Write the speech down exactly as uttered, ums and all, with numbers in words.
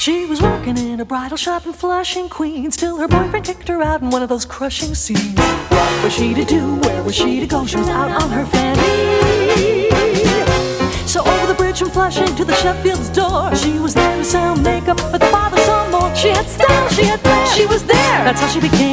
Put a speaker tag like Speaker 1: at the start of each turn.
Speaker 1: She was working in a bridal shop in Flushing, Queens, till her boyfriend kicked her out in one of those crushing scenes. What was she to do? Where was she to go? She was out on her fanny. So over the bridge from Flushing to the Sheffield's door, she was there to sell makeup, but the father saw more. She had style, she had flair, she was there. That's how she became